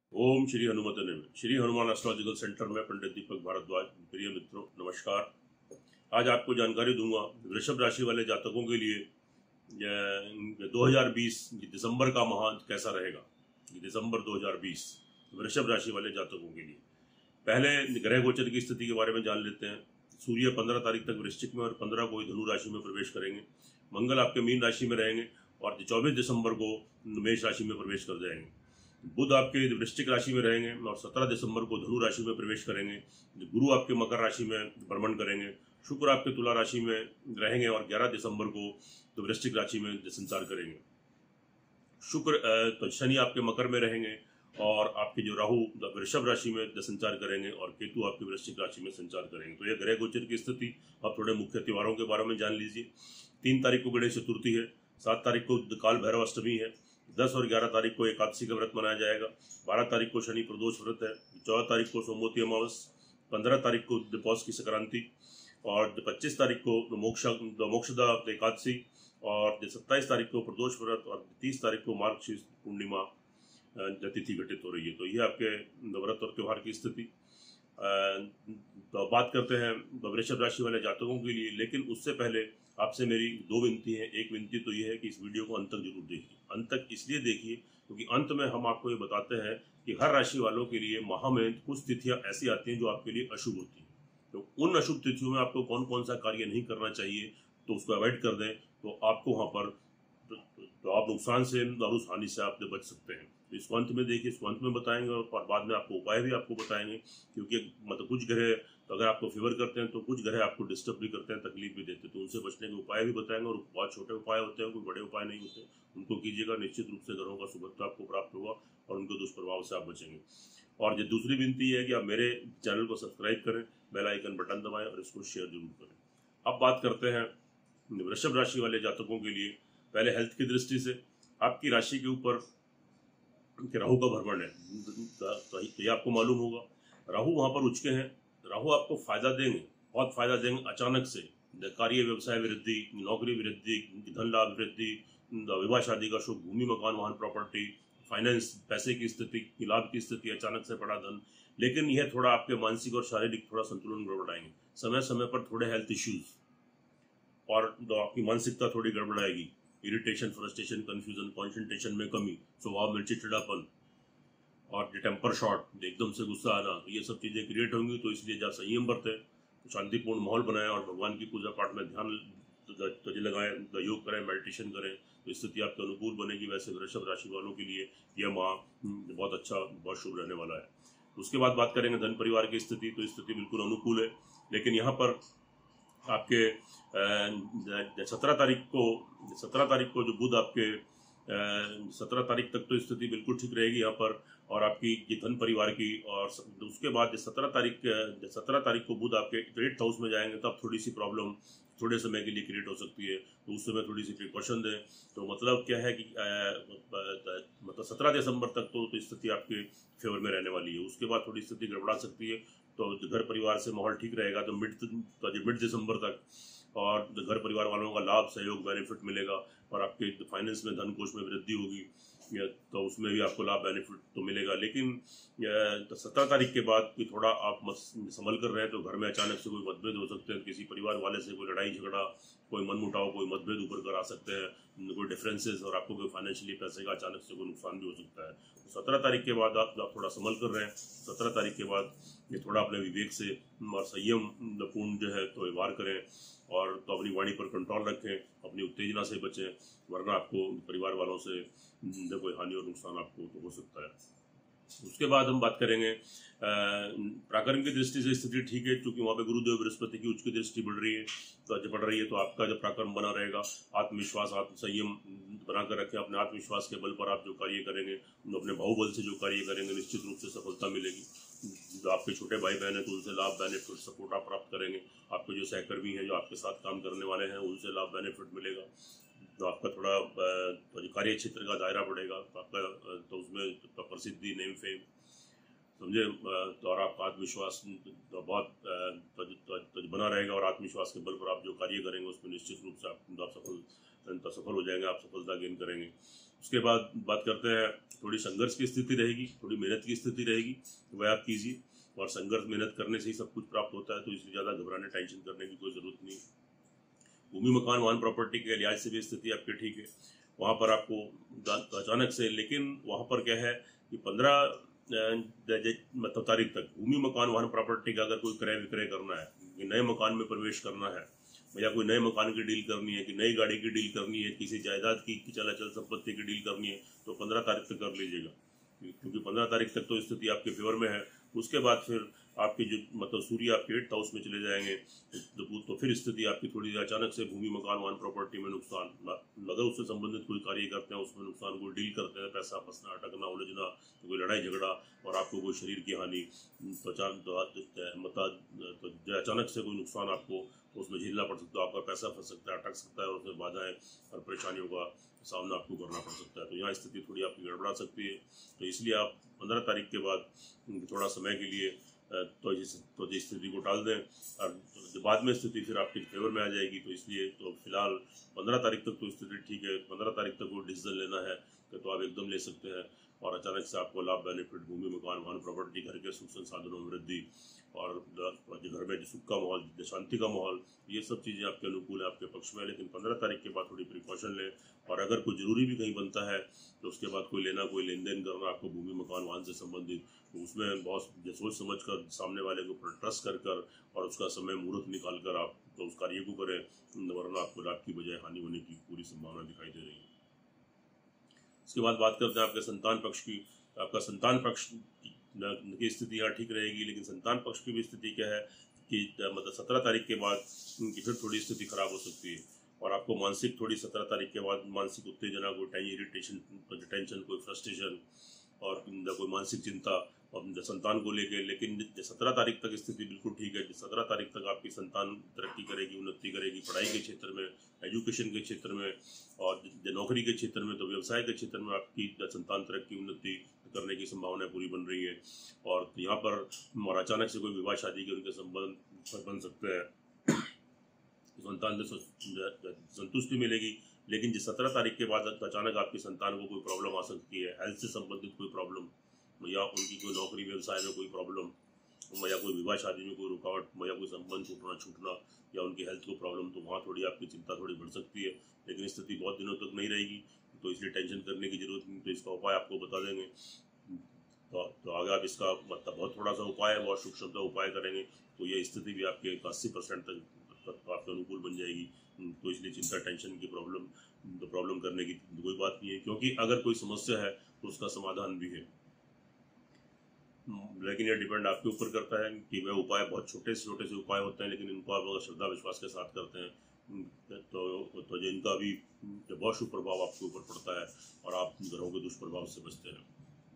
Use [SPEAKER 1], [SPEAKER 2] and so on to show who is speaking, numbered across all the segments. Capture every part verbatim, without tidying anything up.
[SPEAKER 1] ओम श्री हनुमते नमः। Shri Hanuman astrological centre में पंडित दीपक भारद्वाज। प्रिय मित्रों नमस्कार। आज आपको जानकारी दूंगा वृषभ राशि वाले जातकों के लिए ये दो हज़ार बीस दिसंबर का माह कैसा रहेगा। ये दिसंबर दो हज़ार बीस वृषभ राशि वाले जातकों के लिए पहले ग्रह गोचर की स्थिति के बारे में जान लेते हैं। सूर्य पंद्रह तारीख तक वृश्चिक में और पंद्रह को ही धनु राशि में प्रवेश करेंगे। मंगल आपके मीन राशि में रहेंगे और चौबीस दिसंबर को मेष राशि में प्रवेश कर जाएंगे। बुध आपके वृश्चिक राशि में रहेंगे और सत्रह दिसंबर को धनु राशि में प्रवेश करेंगे। गुरु आपके मकर राशि में भ्रमण करेंगे। शुक्र आपके तुला राशि में रहेंगे और ग्यारह दिसंबर को तो वृश्चिक राशि में संचार करेंगे। शुक्र तो शनि आपके मकर में रहेंगे और आपके जो राहु वृषभ राशि में संचार करेंगे और केतु आपके वृश्चिक राशि में संचार करेंगे। तो यह ग्रह गोचर की स्थिति। अब थोड़े मुख्य त्योहारों के बारे में जान लीजिए। तीन तारीख को गणेश चतुर्थी है। सात तारीख को काल भैरव अष्टमी है। दस और ग्यारह तारीख को एकादशी का व्रत मनाया जाएगा। बारह तारीख को शनि प्रदोष व्रत है। चौदह तारीख को सोमवती अमावस। पंद्रह तारीख को दीपौष की संक्रांति और पच्चीस तारीख को मोक्ष मोक्षदा एकादशी और सत्ताईस तारीख को प्रदोष व्रत और तीस तारीख को मार्गशीर्ष पूर्णिमा तिथि घटित हो रही है। तो ये आपके व्रत और त्योहार की स्थिति। तो बात करते हैं वृषभ राशि वाले जातकों के लिए, लेकिन उससे पहले आपसे मेरी दो विनती है। एक विनती तो ये है कि इस वीडियो को अंत तक जरूर देखिए। अंत तक इसलिए देखिए क्योंकि अंत में हम आपको ये बताते हैं कि हर राशि वालों के लिए माह में कुछ तिथियां ऐसी आती हैं जो आपके लिए अशुभ होती हैं। तो उन अशुभ तिथियों में आपको कौन कौन सा कार्य नहीं करना चाहिए तो उसको अवॉइड कर दें तो आपको वहां पर तो, तो आप नुकसान से और उस हानि से आप बच सकते हैं। तो इसको अंत में देखिए, इसको अंत में बताएंगे और बाद में आपको उपाय भी आपको बताएंगे। क्योंकि मतलब कुछ ग्रह तो अगर आपको फेवर करते हैं तो कुछ ग्रह आपको डिस्टर्ब भी करते हैं, तकलीफ भी देते हैं। तो उनसे बचने के उपाय भी बताएंगे और बहुत छोटे उपाय होते हैं, कोई बड़े उपाय नहीं होते। उनको कीजिएगा, निश्चित रूप से ग्रहों का सुभत्व आपको प्राप्त होगा और उनके दुष्प्रभाव से आप बचेंगे। और ये दूसरी विनती है कि आप मेरे चैनल को सब्सक्राइब करें, बेल आइकन बटन दबाएं और इसको शेयर जरूर करें। अब बात करते हैं वृषभ राशि वाले जातकों के लिए। पहले हेल्थ की दृष्टि से आपकी राशि के ऊपर राहु का भ्रमण है। तो ये आपको मालूम होगा राहु वहां पर उच्च के हैं। राहु आपको फायदा देंगे, बहुत फायदा देंगे अचानक से। कार्य व्यवसाय वृद्धि, नौकरी वृद्धि, धन लाभ वृद्धि, विवाह शादी का शुभ, भूमि मकान वाहन प्रॉपर्टी, फाइनेंस, पैसे की स्थिति, लाभ की स्थिति, अचानक से बड़ा धन। लेकिन यह थोड़ा आपके मानसिक और शारीरिक थोड़ा संतुलन गड़बड़ाएंगे। समय समय पर थोड़े हेल्थ इश्यूज और आपकी मानसिकता थोड़ी गड़बड़ाएगी। इरिटेशन, फ्रस्ट्रेशन, कंफ्यूजन, कॉन्सेंट्रेशन में कमी, स्वभाव में चिड़चिड़ापन और टेम्पर शॉट, एकदम से गुस्सा आना, तो ये सब चीजें क्रिएट होंगी। तो इसलिए जब संयम बरतें, तो शांतिपूर्ण माहौल बनाएं और भगवान की पूजा पाठ में ध्यान तज लगाएं, योग करें, मेडिटेशन करें, तो स्थिति आपके अनुकूल बनेगी। वैसे वृषभ राशि वालों के लिए यह माह बहुत अच्छा, बहुत शुभ रहने वाला है। उसके बाद बात करेंगे धन परिवार की स्थिति। तो स्थिति बिल्कुल अनुकूल है, लेकिन यहाँ पर आपके सत्रह तारीख को सत्रह तारीख को जो बुध आपके सत्रह तारीख तक तो स्थिति बिल्कुल ठीक रहेगी यहाँ पर और आपकी ये धन परिवार की। और उसके बाद सत्रह तारीख सत्रह तारीख को बुध आपके एट्थ हाउस में जाएंगे तब थोड़ी सी प्रॉब्लम थोड़े समय के लिए क्रिएट हो सकती है। तो उस समय थोड़ी सी प्रिकॉशन दें। तो मतलब क्या है कि मतलब सत्रह दिसंबर तक तो, तो स्थिति आपके फेवर में रहने वाली है। उसके बाद थोड़ी स्थिति गड़बड़ा सकती है। तो घर परिवार से माहौल ठीक रहेगा तो मिड मिड दिसंबर तक और घर परिवार वालों का लाभ, सहयोग, बेनिफिट मिलेगा और आपके फाइनेंस में, धन कोष में वृद्धि होगी तो उसमें भी आपको लाभ, बेनिफिट तो मिलेगा। लेकिन तो सत्रह तारीख के बाद कि थोड़ा आप संभल कर रहे हैं तो घर में अचानक से कोई मतभेद हो सकते हैं। किसी परिवार वाले से कोई लड़ाई झगड़ा, कोई मनमुटाव, कोई मतभेद ऊपर कर आ सकते हैं, कोई डिफरेंसेस, और आपको कोई फाइनेंशियली पैसे का अचानक से कोई नुकसान भी हो सकता है। तो सत्रह तारीख के बाद आप, आप थोड़ा संभल कर रहे हैं। सत्रह तारीख के बाद ये थोड़ा अपने विवेक से और संयम पूर्ण जो है तो व्यवहार करें और तो अपनी वाणी पर कंट्रोल रखें, अपनी उत्तेजना से बचें, वरना आपको परिवार वालों से कोई हानि और नुकसान आपको तो हो सकता है। उसके बाद हम बात करेंगे प्राकर्म की दृष्टि से स्थिति ठीक है, क्योंकि वहाँ पे गुरुदेव बृहस्पति की उच्च की दृष्टि बढ़ रही है। तो जब बढ़ रही है तो आपका जब प्राकर्म बना रहेगा, आत्मविश्वास, आत्म संयम बनाकर रखें। अपने आत्मविश्वास के बल पर आप जो कार्य करेंगे, अपने बाहुबल से जो कार्य करेंगे, निश्चित रूप से सफलता मिलेगी। जो आपके छोटे भाई बहन हैं तो उनसे लाभ, बेनिफिट, सपोर्ट आप प्राप्त करेंगे। आपके जो सहकर्मी हैं, जो आपके साथ काम करने वाले हैं, उनसे लाभ, बेनिफिट मिलेगा। तो आपका थोड़ा तो कार्य क्षेत्र का दायरा बढ़ेगा तो आपका तो उसमें तो प्रसिद्धि, नेम, फेम, समझे, तो और आपका आत्मविश्वास तो बहुत तो, तो, तो बना रहेगा और आत्मविश्वास के बल पर आप जो कार्य करेंगे उसमें निश्चित रूप से आप, आप सफल तो सफल हो जाएंगे, आप सफलता गेन करेंगे। उसके बाद बात करते हैं, थोड़ी संघर्ष की स्थिति रहेगी, थोड़ी मेहनत की स्थिति रहेगी, वह आप कीजिए। और संघर्ष मेहनत करने से ही सब कुछ प्राप्त होता है, तो इसलिए ज़्यादा घबराने टेंशन करने की कोई ज़रूरत नहीं। भूमि मकान वाहन प्रॉपर्टी के लिहाज से भी स्थिति आपकी ठीक है। वहाँ पर आपको अचानक से, लेकिन वहाँ पर क्या है कि पंद्रह मतलब तारीख तक भूमि मकान वाहन प्रॉपर्टी का अगर कोई क्रय विक्रय करना है, नए मकान में प्रवेश करना है, या कोई नए मकान की डील करनी है, कि नई गाड़ी की डील करनी है, किसी जायदाद की चल अचल संपत्ति की डील करनी है, तो पंद्रह तारीख तक कर लीजिएगा, क्योंकि पंद्रह तारीख तक तो स्थिति आपके फेवर में है। उसके बाद फिर आपके जो मतलब सूर्य आपके एट्थ हाउस में चले जाएंगे, तो, तो फिर स्थिति आपकी थोड़ी अचानक से भूमि मकान वाहन प्रॉपर्टी में नुकसान, अगर उससे संबंधित कोई कार्य करते हैं उसमें नुकसान, कोई डील करते हैं, पैसा फंसना, अटकना, उलझना, तो कोई लड़ाई झगड़ा और आपको कोई शरीर की हानि, त्वचा मतलब तो अचानक से कोई नुकसान आपको तो उसमें झेलना पड़ सकता है, आपका पैसा फंस सकता है, अटक सकता है, और उसमें बाधाएं और परेशानियों का सामना आपको करना पड़ सकता है। तो यहाँ स्थिति थोड़ी आपकी गड़बड़ा सकती है। तो इसलिए आप पंद्रह तारीख के बाद थोड़ा समय के लिए तो जिस तो जिस स्थिति को टाल दें, और बाद में स्थिति फिर आपके फेवर में आ जाएगी। तो इसलिए तो फिलहाल पंद्रह तारीख तक तो स्थिति ठीक है। पंद्रह तारीख तक वो डिसीजन लेना है तो आप एकदम ले सकते हैं, और अचानक से आपको लाभ, बेनिफिट, भूमि मकान वाहन प्रॉपर्टी, घर के सुख संसाधनों में वृद्धि, और घर में जो सुख का माहौल, शांति का माहौल, ये सब चीज़ें आपके अनुकूल है, आपके पक्ष में है। लेकिन पंद्रह तारीख के बाद थोड़ी प्रिकॉशन लें, और अगर कोई जरूरी भी कहीं बनता है तो उसके बाद कोई लेना, कोई लेन देन करना आपको भूमि मकान वाहन से संबंधित, तो उसमें बहुत सोच समझ कर, सामने वाले के ऊपर ट्रस्ट कर कर और उसका समय मुहूर्त निकाल कर आप तो उस कार्य को करें, वरना आपको लाभ की बजाय हानि होने की पूरी संभावना दिखाई दे रही है। इसके बाद बात करते हैं आपके संतान पक्ष की। आपका संतान पक्ष की स्थिति यहाँ ठीक रहेगी, लेकिन संतान पक्ष की भी स्थिति क्या है कि मतलब सत्रह तारीख के बाद उनकी फिर थोड़ी स्थिति खराब हो सकती है, और आपको मानसिक थोड़ी सत्रह तारीख के बाद मानसिक उत्तेजना, कोई इरिटेशन, टेंशन, कोई फ्रस्ट्रेशन और कोई मानसिक चिंता और संतान को लेके। लेकिन सत्रह तारीख तक स्थिति बिल्कुल ठीक है। सत्रह तारीख तक आपकी संतान तरक्की करेगी, उन्नति करेगी, पढ़ाई के क्षेत्र में, एजुकेशन के क्षेत्र में, और नौकरी के क्षेत्र में, तो व्यवसाय के क्षेत्र में आपकी संतान तरक्की, उन्नति करने की संभावनाएं पूरी बन रही है। और यहाँ पर और अचानक से कोई विवाह शादी के उनके संबंध बन सकते हैं, संतान से संतुष्टि मिलेगी। लेकिन जिस सत्रह तारीख के बाद अचानक आपकी संतान को कोई प्रॉब्लम आ सकती है, हेल्थ से संबंधित कोई प्रॉब्लम, या उनकी कोई नौकरी व्यवसाय में कोई प्रॉब्लम, या कोई विवाह शादी में कोई रुकावट, या कोई संबंध छूटना छूटना या उनकी हेल्थ को प्रॉब्लम, तो वहाँ थोड़ी आपकी चिंता थोड़ी बढ़ सकती है। लेकिन स्थिति बहुत दिनों तक नहीं रहेगी, तो इसलिए टेंशन करने की जरूरत नहीं। तो इसका उपाय आपको बता देंगे, तो, तो अगर आप इसका मतलब बहुत थोड़ा सा उपाय है, बहुत सूक्ष्म सा उपाय करेंगे, तो ये स्थिति भी आपके अस्सी परसेंट तक तो आपके अनुकूल बन जाएगी। तो इसलिए चिंता, टेंशन की प्रॉब्लम तो प्रॉब्लम करने की कोई बात नहीं है, क्योंकि अगर कोई समस्या है तो उसका समाधान भी है। लेकिन यह डिपेंड आपके ऊपर करता है कि वह उपाय बहुत छोटे से छोटे से उपाय होते हैं, लेकिन इनको आप अगर श्रद्धा विश्वास के साथ करते हैं तो तो जिनका भी बहुत शुभ प्रभाव आपके ऊपर पड़ता है और आप ग्रहों के दुष्प्रभाव से बचते हैं।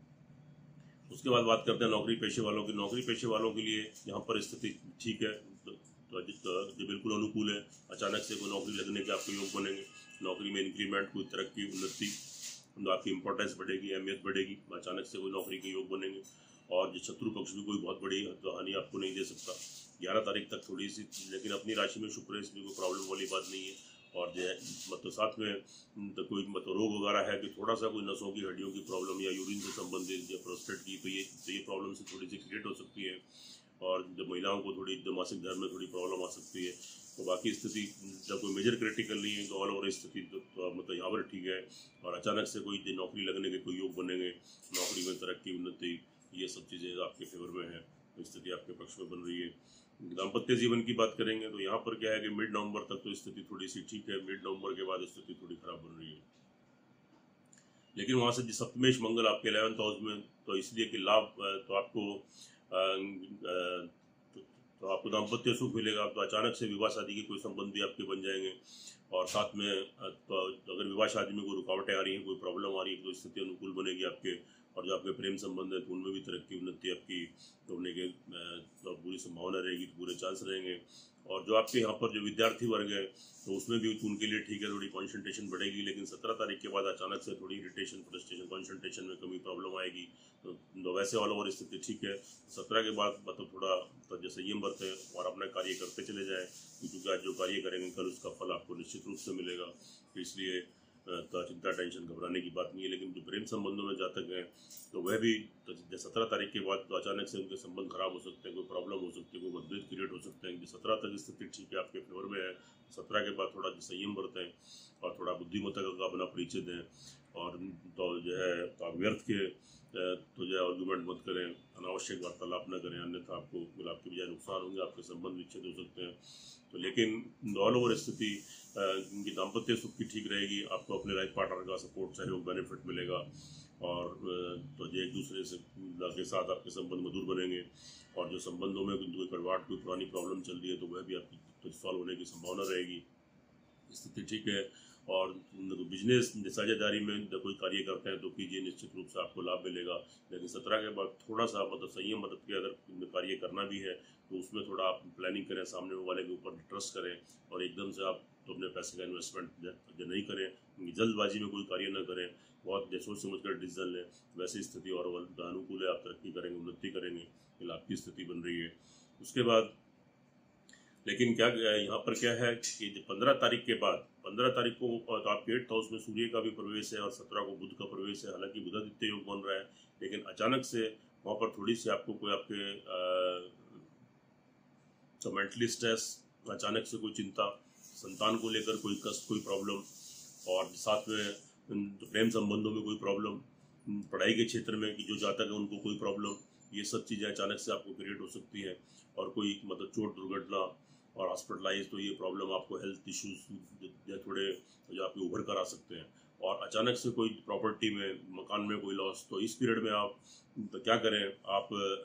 [SPEAKER 1] उसके बाद बात करते हैं नौकरी पेशे वालों की। नौकरी पेशे वालों के लिए यहाँ पर स्थिति ठीक है, तो जो बिल्कुल अनुकूल है। अचानक से कोई नौकरी लगने के आपको योग बनेंगे, नौकरी में इंक्रीमेंट, कोई तरक्की, उन्नति, तो आपकी इंपॉर्टेंस बढ़ेगी, अहमियत बढ़ेगी। अचानक से कोई नौकरी के योग बनेंगे, और जो शत्रु पक्ष भी कोई बहुत बड़ी हानि आपको नहीं दे सकता। ग्यारह तारीख तक थोड़ी सी, लेकिन अपनी राशि में शुक्र है, इसलिए कोई प्रॉब्लम वाली बात नहीं है। और जो है मतलब साथ में तो कोई मतलब रोग वगैरह है कि थोड़ा सा कोई नसों की, हड्डियों की प्रॉब्लम या यूरिन से संबंधित या प्रोस्टेट की, तो ये तो ये प्रॉब्लम से थोड़ी सी क्रिएट हो सकती है। और जब महिलाओं को थोड़ी मासिक धर्म में थोड़ी प्रॉब्लम आ सकती है। तो बाकी स्थिति जब कोई मेजर क्रिटिकल नहीं है, तो ऑल ओवर स्थिति तो, तो मतलब यहाँ पर ठीक है। और अचानक से कोई नौकरी लगने के कोई योग बनेंगे, नौकरी में तरक्की, उन्नति, ये सब चीज़ें आपके फेवर में है, तो स्थिति आपके पक्ष में बन रही है। दाम्पत्य जीवन की बात करेंगे तो यहाँ पर क्या है कि मिड नवंबर तक तो स्थिति थोड़ी सी ठीक है, मिड नवंबर के बाद स्थिति थोड़ी खराब बन रही है। लेकिन वहाँ से सप्तमेश मंगल आपके इलेवंथ हाउस में, तो इसलिए कि लाभ तो आपको तो, तो आपको दाम्पत्य सुख मिलेगा। तो अचानक से विवाह शादी के कोई संबंध भी आपके बन जाएंगे, और साथ में तो अगर विवाह शादी में कोई रुकावटें आ रही हैं, कोई प्रॉब्लम आ रही है, तो स्थिति अनुकूल बनेगी आपके। और जो आपके प्रेम संबंध है तो उनमें भी तरक्की, उन्नति आपकी होने के तो पूरी संभावना रहेगी, तो पूरे चांस रहेंगे। और जो आपके यहाँ पर जो विद्यार्थी वर्ग है तो उसमें भी उनके लिए ठीक है, थोड़ी कंसंट्रेशन बढ़ेगी। लेकिन सत्रह तारीख के बाद अचानक से थोड़ी इरिटेशन, फ्रस्ट्रेशन, कंसंट्रेशन में कमी, प्रॉब्लम आएगी। तो, तो वैसे ऑल ओवर स्थिति ठीक है। सत्रह के बाद मतलब थोड़ा तो जैसे संयम बरतें और अपना कार्य करते चले जाएं, क्योंकि आज जो कार्य करेंगे कल उसका फल आपको निश्चित रूप से मिलेगा। तो इसलिए तो चिंता, टेंशन, घबराने की बात नहीं है। लेकिन जो प्रेम संबंधों में जातक हैं तो वह भी तो सत्रह तारीख के बाद तो अचानक से उनके संबंध खराब हो सकते हैं, कोई प्रॉब्लम हो सकती है, कोई मतभेद क्रिएट हो सकते हैं। सत्रह तक स्थिति ठीक है, आपके फेवर में है। सत्रह के बाद थोड़ा संयम बरतें और थोड़ा बुद्धिमत्ता का अपना परिचय दें, और तो जो है आप व्यर्थ के तो जो है आर्गूमेंट मत करें, अनावश्यक वार्तालाप न करें, अन्यथा आपको गुलाब के बजाय नुकसान होंगे, आपके संबंध विच्छेद हो सकते हैं। तो लेकिन ऑल ओवर स्थिति उनकी दाम्पत्य सुख की ठीक रहेगी। आपको अपने लाइफ पार्टनर का सपोर्ट, सहयोग, बेनिफिट मिलेगा, और तो जो एक दूसरे से के साथ आपके संबंध मधुर बनेंगे। और जो संबंधों में कोई कड़वाहट, कोई पुरानी प्रॉब्लम चल रही है तो वह भी आपकी तो सॉल्व होने की संभावना रहेगी। स्थिति ठीक है। और बिजनेस साझेदारी में जब कोई कार्य करते हैं तो कीजिए, निश्चित रूप से आपको लाभ मिलेगा। लेकिन सत्रह के बाद थोड़ा सा मतलब संयम मदद के अगर कार्य करना भी है तो उसमें थोड़ा आप प्लानिंग करें, सामने वाले के ऊपर ट्रस्ट करें, और एकदम से आप तो अपने पैसे का इन्वेस्टमेंट नहीं करें, जल्दबाजी में कोई कार्य न करें, बहुत सोच समझ कर डिसीजन लें। वैसी स्थिति और अनुकूल है, आप तरक्की करेंगे, उन्नति करेंगे, लाभ की स्थिति बन रही है। उसके बाद लेकिन क्या यहाँ पर क्या है कि पंद्रह तारीख के बाद, पंद्रह तारीख को तो आपके एट्थ हाउस में सूर्य का भी प्रवेश है और सत्रह को बुध का प्रवेश है। हालांकि बुधादित्य योग बन रहा है, लेकिन अचानक से वहाँ पर थोड़ी सी आपको कोई आपके तो मेंटली स्ट्रेस, अचानक से कोई चिंता, संतान को लेकर कोई कष्ट, कोई प्रॉब्लम, और साथ में प्रेम संबंधों में कोई प्रॉब्लम, पढ़ाई के क्षेत्र में कि जो जातक है उनको कोई प्रॉब्लम, ये सब चीज़ें अचानक से आपको क्रिएट हो सकती है। और कोई मतलब चोट, दुर्घटना और हॉस्पिटलाइज, तो ये प्रॉब्लम आपको हेल्थ इश्यूज थोड़े जो आपके उभर कर आ सकते हैं। और अचानक से कोई प्रॉपर्टी में, मकान में कोई लॉस, तो इस पीरियड में आप तो क्या करें, आप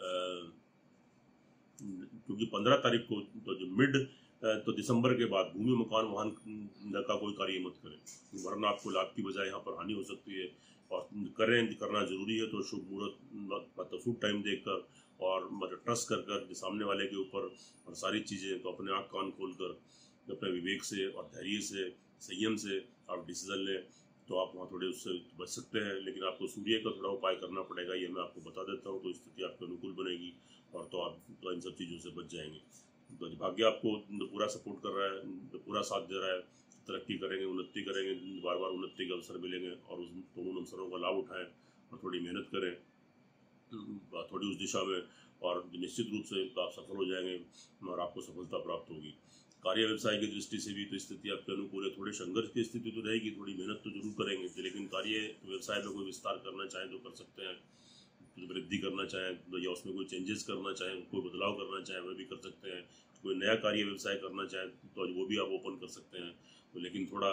[SPEAKER 1] क्योंकि पंद्रह तारीख को तो जो मिड तो दिसंबर के बाद भूमि, मकान, वाहन का कोई कार्य मत करें, वरना आपको लाभ की बजाय यहाँ पर हानि हो सकती है। और करें, करना जरूरी है तो शुभ मुहूर्त मतलब शुभ टाइम देखकर, और मतलब ट्रस्ट कर कर सामने वाले के ऊपर, और सारी चीज़ें तो अपने आँख कान खोल कर अपने विवेक से और धैर्य से, संयम से आप डिसीजन लें, तो आप वहाँ थोड़े उससे बच सकते हैं। लेकिन आपको सूर्य का थोड़ा उपाय करना पड़ेगा, ये मैं आपको बता देता हूँ, तो स्थिति आपके अनुकूल बनेगी, और तो आप तो इन सब चीज़ों से बच जाएंगे। तो भाग्य आपको पूरा सपोर्ट कर रहा है, पूरा साथ दे रहा है, तरक्की करेंगे, उन्नति करेंगे, बार बार उन्नति के अवसर मिलेंगे, और उस तो उन अवसरों का लाभ उठाएं और थोड़ी मेहनत करें थोड़ी उस दिशा में, और निश्चित रूप से आप सफल हो जाएंगे और आपको सफलता प्राप्त होगी। कार्य व्यवसाय की दृष्टि से भी तो स्थिति आपके अनुकूल है। थोड़े संघर्ष की स्थिति तो रहेगी, थोड़ी मेहनत तो जरूर करेंगे, लेकिन कार्य व्यवसाय में कोई विस्तार करना चाहें तो कर सकते हैं, वृद्धि करना चाहें या उसमें कोई चेंजेस करना चाहें, कोई बदलाव करना चाहें वह भी कर सकते हैं। कोई नया कार्य व्यवसाय करना चाहें तो वो भी आप ओपन कर सकते हैं। तो लेकिन थोड़ा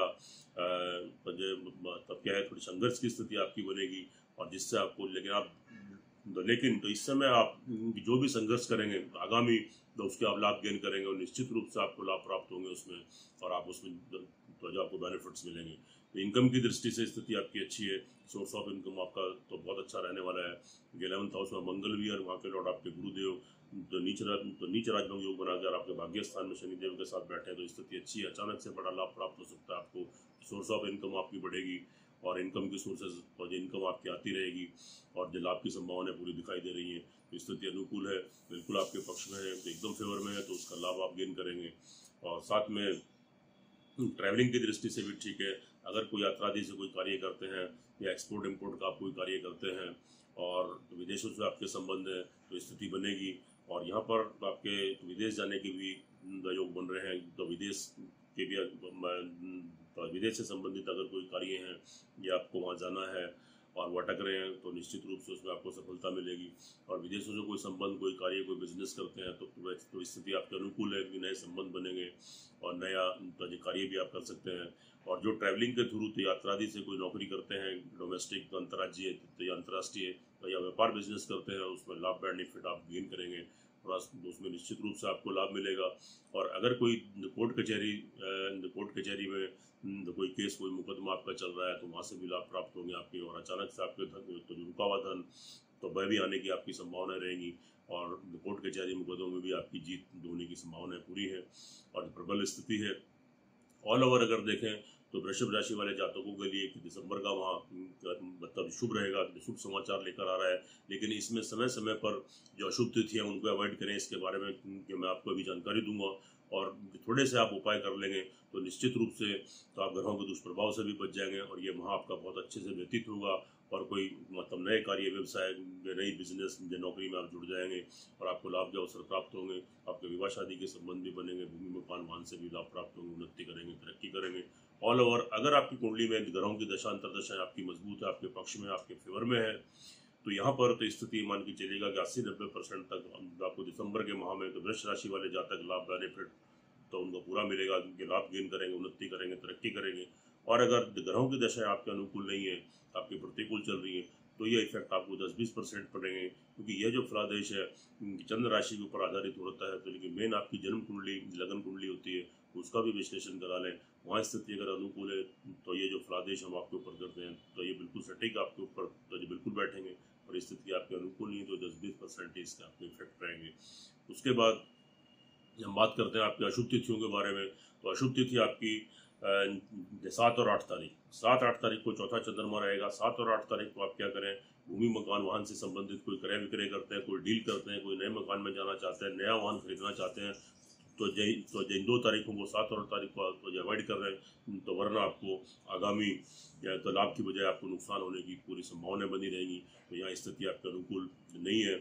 [SPEAKER 1] तब क्या है, थोड़ी संघर्ष की स्थिति आपकी बनेगी, और जिससे आपको, लेकिन आप तो लेकिन तो इस समय आप जो भी संघर्ष करेंगे आगामी, तो उसके आप लाभ गेन करेंगे, और निश्चित रूप से आपको लाभ प्राप्त होंगे उसमें, और आप उसमें तो जो आपको बेनिफिट्स मिलेंगे। तो इनकम की दृष्टि से स्थिति आपकी अच्छी है, सोर्स ऑफ इनकम आपका तो बहुत अच्छा रहने वाला है। इलेवंथ हाउस में मंगल भी, और वहाँ के लॉर्ड आपके गुरुदेव तो नीच तो नीच राजभंग योग बनाकर आपके भाग्य स्थान में शनिदेव के साथ बैठे हैं, तो स्थिति अच्छी है। अचानक से बड़ा लाभ प्राप्त हो सकता है आपको, सोर्स ऑफ इनकम आपकी बढ़ेगी, और इनकम की सोर्सेज और जो इनकम आपकी आती रहेगी, और जो लाभ की संभावनाएं पूरी दिखाई दे रही हैं। तो स्थिति अनुकूल है, बिल्कुल आपके पक्ष में है, तो एकदम फेवर में है, तो उसका लाभ आप गेन करेंगे। और साथ में ट्रैवलिंग की दृष्टि से भी ठीक है। अगर कोई यात्रा आदि से कोई कार्य करते हैं, या एक्सपोर्ट इम्पोर्ट का आप कोई कार्य करते हैं, और विदेशों से आपके संबंध है, तो स्थिति बनेगी। और यहाँ पर आपके विदेश जाने के भी योग बन रहे हैं, तो विदेश के भी तो विदेश से संबंधित अगर कोई कार्य हैं या आपको वहाँ जाना है और वो अटक रहे हैं, तो निश्चित रूप से उसमें आपको सफलता मिलेगी। और विदेशों से कोई संबंध, कोई कार्य, कोई बिजनेस करते हैं तो तो स्थिति आपके अनुकूल है कि नए संबंध बनेंगे, और नया तो कार्य भी आप कर सकते हैं। और जो ट्रैवलिंग के थ्रू तो यात्रा आदि से कोई नौकरी करते हैं, डोमेस्टिक, अंतर्राज्यीय या अंतर्राष्ट्रीय या व्यापार बिजनेस करते हैं, उसमें लाभ बेनिफिट आप गेन करेंगे, थोड़ा उसमें निश्चित रूप से आपको लाभ मिलेगा। और अगर कोई कोर्ट कचहरी कोर्ट कचहरी में तो कोई केस, कोई मुकदमा आपका चल रहा है, तो वहाँ से भी लाभ प्राप्त होंगे आपके, और अचानक से आपके धन तो रुका हुआ धन तो वह भी आने की आपकी संभावना रहेगी और कोर्ट कचहरी मुकदमों में भी आपकी जीत होने की संभावनाएं पूरी है। और प्रबल स्थिति है ऑल ओवर अगर देखें तो वृषभ राशि वाले जातकों के लिए कि दिसंबर का माह मतलब शुभ रहेगा, शुभ समाचार लेकर आ रहा है। लेकिन इसमें समय समय पर जो अशुभ तिथि है उनको अवॉइड करें, इसके बारे में कि मैं आपको अभी जानकारी दूंगा। और थोड़े से आप उपाय कर लेंगे तो निश्चित रूप से तो आप ग्रहों के दुष्प्रभाव से भी बच जाएंगे और ये माह आपका बहुत अच्छे से व्यतीत होगा। और कोई मतलब नए कार्य व्यवसाय नई बिजनेस नौकरी में आप जुड़ जाएंगे और आपको लाभ के अवसर प्राप्त होंगे। आपके विवाह शादी के संबंध भी बनेंगे, भूमि मकान वाहन से भी लाभ प्राप्त होंगे, उन्नति करेंगे, तरक्की करेंगे। ऑल ओवर अगर आपकी कुंडली में ग्रहों की दशा अंतरदशा आपकी मजबूत है, आपके पक्ष में, आपके फेवर में है, तो यहाँ पर तो स्थिति मान के चलेगा कि अस्सी नब्बे परसेंट तक आपको दिसंबर के माह में तो वृष राशि वाले जातक लाभ बेनिफिट तो उनको पूरा मिलेगा, क्योंकि लाभ गेन करेंगे, उन्नति करेंगे, तरक्की करेंगे। और अगर ग्रहों की दशा आपके अनुकूल नहीं है, आपकी प्रतिकूल चल रही है, तो ये इफेक्ट आपको दस बीस परसेंट पड़ेंगे, क्योंकि यह जो फलादेश है चंद्र राशि के ऊपर आधारित होता है। तो लेकिन मेन आपकी जन्म कुंडली लगन कुंडली होती है, उसका भी विश्लेषण करा लें। वहाँ स्थिति अगर अनुकूल है तो ये जो फलादेश हम आपके ऊपर करते हैं तो ये बिल्कुल सटीक आपके ऊपर तो ये बिल्कुल बैठेंगे। और स्थिति आपके अनुकूल नहीं है तो दस बीस परसेंट इसके आपके इफेक्ट रहेंगे। उसके बाद हम बात करते हैं आपकी अशुभ तिथियों के बारे में। तो अशुभ तिथि आपकी सात और आठ तारीख सात आठ तारीख को चौथा चंद्रमा रहेगा। सात और आठ तारीख को आप क्या करें, भूमि मकान वाहन से संबंधित कोई क्रय विक्रय करते हैं, कोई डील करते हैं, कोई नए मकान में जाना चाहते हैं, नया वाहन खरीदना चाहते हैं, तो जय तो जिन दो तारीखों को सात और तारीख को तो अवॉइड कर रहे हैं, तो वरना आपको आगामी या तो लाभ की बजाय आपको नुकसान होने की पूरी संभावना बनी रहेगी। तो यहाँ स्थिति आपके अनुकूल नहीं है।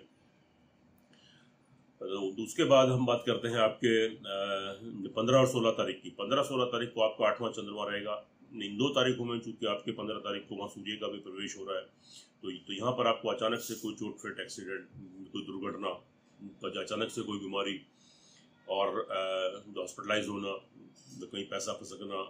[SPEAKER 1] तो उसके बाद हम बात करते हैं आपके पंद्रह और सोलह तारीख की। पंद्रह सोलह तारीख को आपका आठवां चंद्रमा रहेगा। इन दो तारीखों में चूंकि आपके पंद्रह तारीख को वहाँ सूर्य का भी प्रवेश हो रहा है, तो तो यहाँ पर आपको अचानक से कोई चोट फेट एक्सीडेंट, कोई दुर्घटना, तो अचानक से कोई बीमारी और हॉस्पिटलाइज होना, कहीं पैसा फंसकना,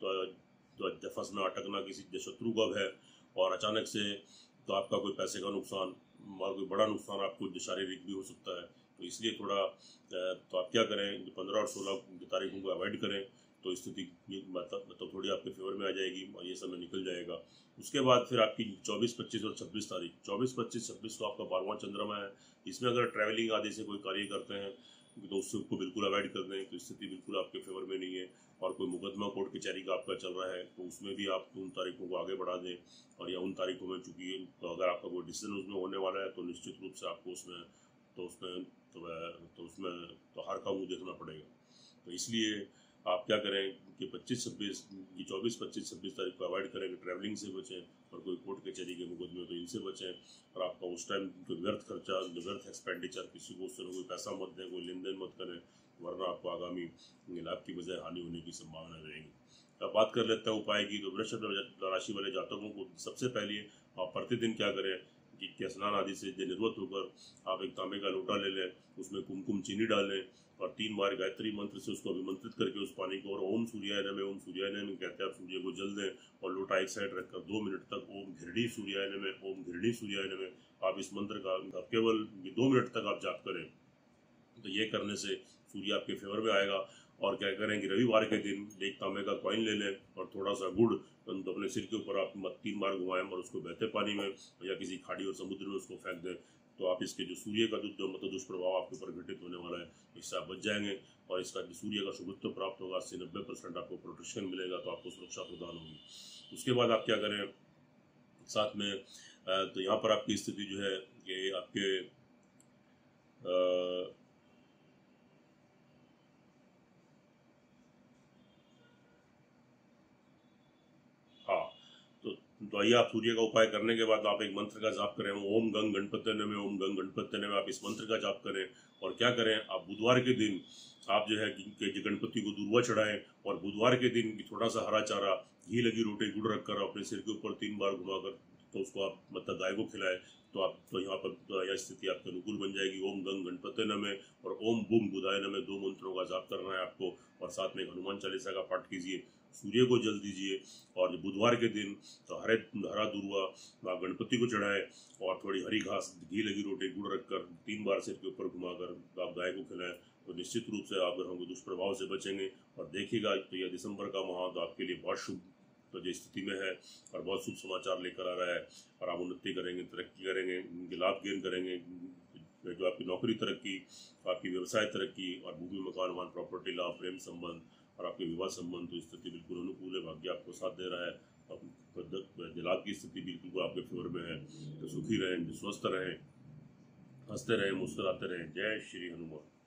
[SPEAKER 1] तो फंसना अटकना, किसी शत्रु का भय, और अचानक से तो आपका कोई पैसे का नुकसान और कोई बड़ा नुकसान आपको शारीरिक भी हो सकता है। तो इसलिए थोड़ा तो आप क्या करें, पंद्रह और सोलह तारीखों को अवॉइड करें तो स्थिति मतलब तो थोड़ी आपके फेवर में आ जाएगी और ये समय निकल जाएगा। उसके बाद फिर आपकी चौबीस पच्चीस और छब्बीस तारीख चौबीस पच्चीस छब्बीस को आपका बारहवां चंद्रमा है। इसमें अगर ट्रैवलिंग आदि से कोई कार्य करते हैं तो उसको बिल्कुल अवॉइड कर दें, तो स्थिति बिल्कुल आपके फेवर में नहीं है। और कोई मुकदमा कोर्ट कचहरी का आपका चल रहा है तो उसमें भी आप उन तारीखों को आगे बढ़ा दें। और या उन तारीखों में चूंकि तो अगर आपका कोई डिसीजन उसमें होने वाला है तो निश्चित रूप से आपको उसमें तो उसमें तो, तो उसमें तो हार का मुँह देखना पड़ेगा। तो इसलिए आप क्या करें कि पच्चीस छब्बीस की चौबीस पच्चीस छब्बीस तारीख को अवॉइड करें कि ट्रैवलिंग से बचें, और कोई कोर्ट कचहरी के मुकदमे तो इनसे बचें। और आपका उस टाइम कोई व्यर्थ खर्चा, व्यर्थ एक्सपेंडिचर, किसी को उससे कोई पैसा मत दें, कोई लेन देन मत करें, वरना आपको आगामी लाभ की बजाय हानि होने की संभावना रहेगी। अब बात कर लेते हैं उपाय की। तो वृषभ राशि वाले जातकों को सबसे पहले आप प्रतिदिन क्या करें कि स्नान आदि से निर्वृत्त होकर आप एक तांबे का लोटा ले लें, उसमें कुमकुम चीनी डालें और तीन बार गायत्री मंत्र से उसको अभिमंत्रित करके उस पानी को, और ओम सूर्याय नमः ओम सूर्याय नमः कहते हैं आप सूर्य को जल दें और लोटा एक साइड रखकर दो मिनट तक ओम घृणी सूर्याय नमः ओम घृणी सूर्याय नमः आप इस मंत्र का केवल दो मिनट तक आप जाप करें। तो ये करने से सूर्य आपके फेवर में आएगा। और क्या करें कि रविवार के दिन एक तांबे का कॉइन ले लें और थोड़ा सा गुड़ तो अपने सिर के ऊपर आप तीन बार घुमाएं और उसको बहते पानी में या किसी खाड़ी और समुद्र में उसको फेंक दें। तो आप इसके जो सूर्य का जो मतलब दुष्प्रभाव आपके ऊपर घटित होने वाला है इससे आप बच जाएंगे। और इसका सूर्य का शुभत्व प्राप्त होगा, अस्सी नब्बे परसेंट आपको प्रोटेक्शन मिलेगा, तो आपको सुरक्षा प्रदान होगी। उसके बाद आप क्या करें साथ में, तो यहाँ पर आपकी स्थिति जो है कि आपके आ, तो आइए आप सूर्य का उपाय करने के बाद आप एक मंत्र का जाप करें, ओम गंग गणपति नमः ओम गंग गणपति नमः। आप इस मंत्र का जाप करें और क्या करें, आप बुधवार के दिन आप जो है कि गणपति को दूर्वा चढ़ाएं और बुधवार के दिन थोड़ा सा हरा चारा, घी लगी रोटी, गुड़ रखकर अपने सिर के ऊपर तीन बार घुमाकर तो उसको आप मतलब गाय को खिलाएं। तो आप तो यहाँ पर तो यह स्थिति आपके अनुकूल बन जाएगी। ओम गंग गणपति नमः और ओम बूम बुधाय नमः दो मंत्रों का जाप करना है आपको, और साथ में हनुमान चालीसा का पाठ कीजिए, सूर्य को जल दीजिए। और बुधवार के दिन तो हरे हरा दूर्वा आप गणपति को चढ़ाएं और थोड़ी हरी घास, घी लगी रोटी, गुड़ रखकर तीन बार सिर के ऊपर घुमाकर आप गाय को खिलाएं। तो निश्चित रूप से आप ग्रहों के दुष्प्रभाव से बचेंगे। और देखिएगा तो यह दिसंबर का माह तो आपके लिए बहुत शुभ तो जो स्थिति में है और बहुत शुभ समाचार लेकर आ रहा है और आप उन्नति करेंगे, तरक्की करेंगे, इनके लाभ गेन करेंगे। जो आपकी नौकरी तरक्की, आपकी व्यवसाय तरक्की और भूमि मकान वाहन प्रॉपर्टी लाभ, प्रेम संबंध और आपके विवाह संबंध, तो स्थिति बिल्कुल अनुकूल है। भाग्य आपको साथ दे रहा है और लाभ की स्थिति बिल्कुल आपके फेवर में है। तो सुखी रहें, स्वस्थ रहें, हंसते रहें, मुस्कुराते रहें। जय श्री हनुमान।